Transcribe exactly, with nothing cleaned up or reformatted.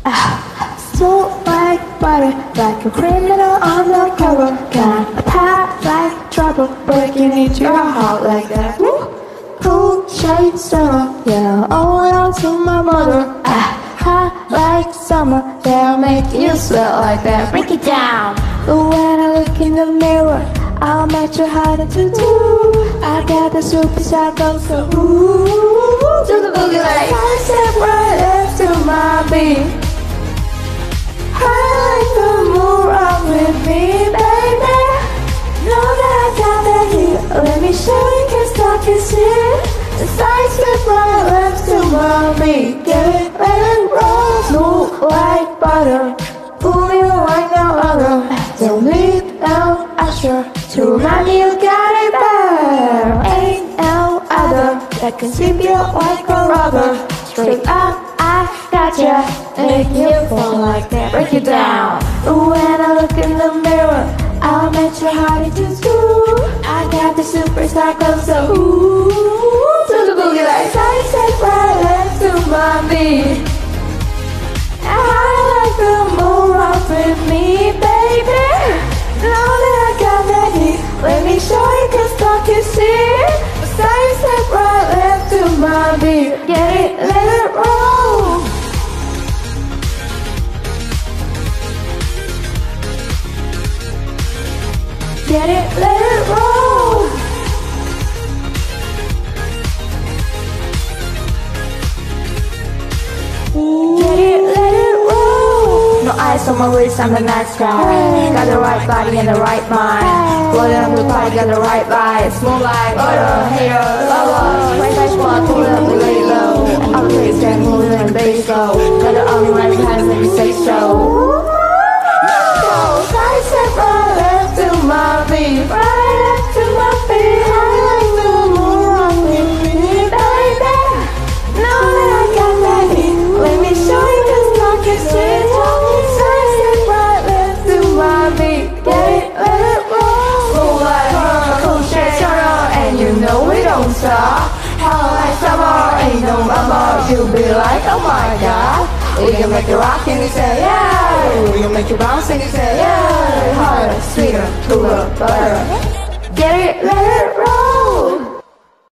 Ah, smooth like butter, like a criminal undercover. Got a pop like trouble, breaking into your heart like that. Woo! Cool shade summer, yeah, all out to my mother. Ah, hot like summer, they'll make you sweat like that. Break it down. But when I look in the mirror, I'll match your height into two. I got the super psycho, so ooh, to the boogie like I step right up to my beat. I like the move up with me, baby. Know that I got that heat. Let me show you, can stop your shit. The side step right up to my beat. Get it, let it roll. Smooth like butter, pull me like no other. Don't need no usher to remind me you got it better. Ain't no other that can sweep you like a rubber. Straight up, I gotcha, make you fall like that. Break it down. When I look in the mirror, I'll match your heart into two. I got the super cycle, so ooh, to the boogie like side step right up to my beat. I like the move up with me, baby. Know that I got that heat. Let me show you, cause talk you see. Side step right left to my beat. Get it, let it roll. Get it, let it roll. Get it, let it roll. No eyes on my wrist, I'm the nice guy. Got the right body and the right mind. Blood up the party, got the right vibes. Smooth like butter, hater, lover. Right side squad, pull up, we lay low. All the place that move and bass go. Got the army right behind, let me say so. Side step right left to my beat, right left to my beat. I like the move on with me, baby. Know that I got that heat. Let me show you, cause talk is sweet. Side step right left to my beat. Get it, let it roll. Move like her, cool shade turner, and you know we don't stop. Hell like summer, ain't no mama. You be like, oh my god. We can make it rock and you say yeah. We can make it bounce and you say yeah. Harder, sweeter, cooler, butter. Get it, let it